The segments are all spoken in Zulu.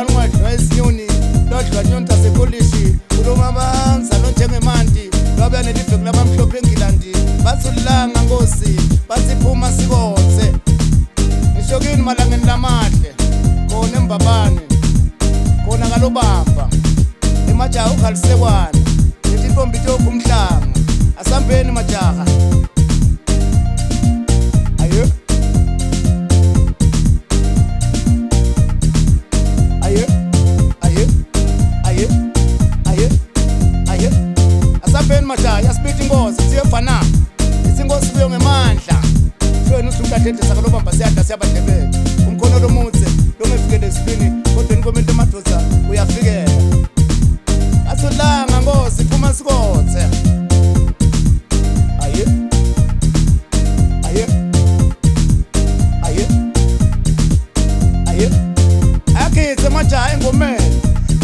anwadlwa isinyoni lodlwa nyonta sekolishi ulomabanza lonjengemanti lwabya neliveki labamhlophe engilandi basulilanga ngosi basiphuma sikotse nishokini malangeni lamahle khona embabane khona kalobamba emajaha ukhalisekwane netintombi tokhu umhlanga asambeni majaha ayo ayo ayo ayo ayo ayo asambeni majaha yasipita ingozi siyefana isingosi kuyo ngemandla shwena usukathethe sakalobamba siyadla siyabadlebele umkhono lomutse longefikele esipini kodwa nikomento madoda uyafikela asolanga ngosi phuma sikothe aye aye aye aye akitse majaha engomeni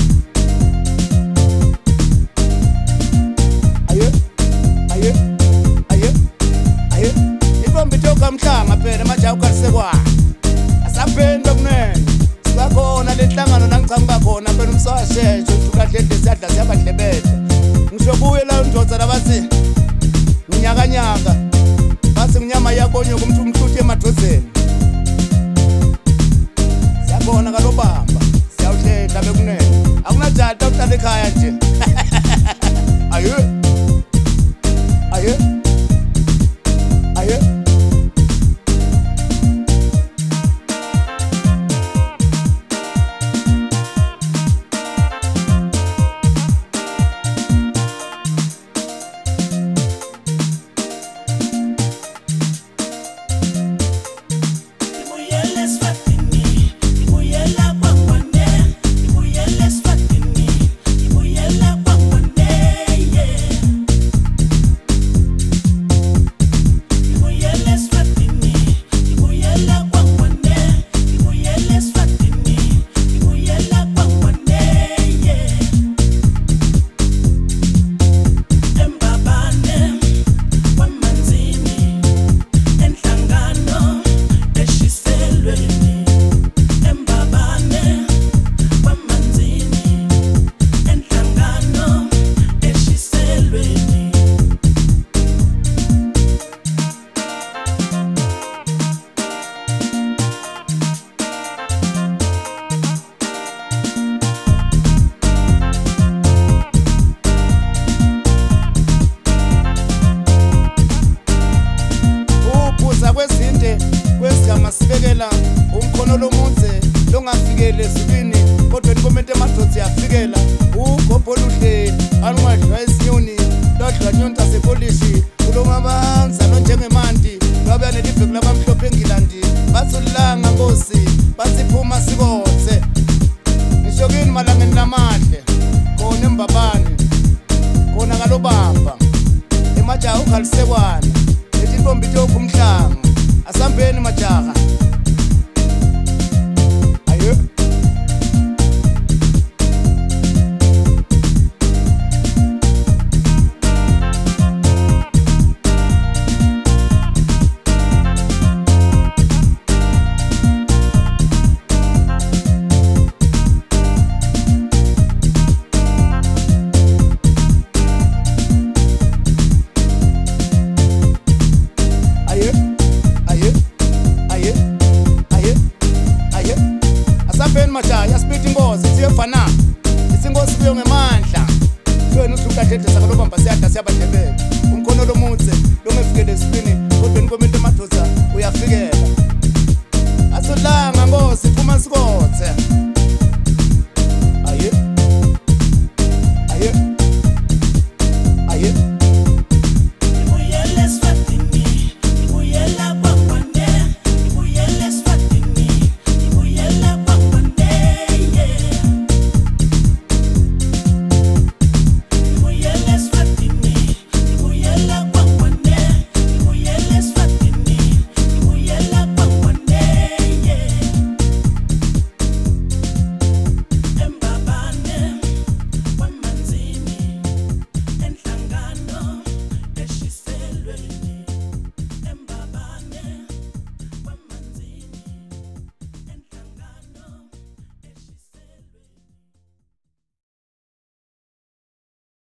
aye aye aye aye intombi tokamhlanga phela majaha ukhalisekwana asaphendwa kunene sibakhona lenhlangano nangichamuka khona phela umsawasheshe ukadledle siyadla siyabadlebele ngisho kuye la ndodza labathi unyakanyaka bathi nginyama yakonyoko umuntu umhluthi emadozeni siyabona kalobamba siyawuhledla bekunene akunajata uhlala ekhaya nje ayo ayo ayo masibekela umkhono lomunze longafikele ezulwini kodwa nikomento emadoda yafikela ugobho oluhleli anwadlwa isinyoni lodlwa nyonta sekolishi ulomabanza lonjengemanti lwabya neliveki labamhlophe engilandi basulilanga ngosi basiphuma sikotse nishokini malangeni lamahle khona embabane khona kalobamba emajaha ukhalisekwane netintombi tokhu umhlanga asambeni majaha ayo majaha yasipita ingozi siyefana isingosi kuyo ngemandla shwena usukadledle sakalobamba siyadla siyabadlebele umkhono lomutse longefikele esipini kodwa nikomento madoda uyafikela asolanga ngosi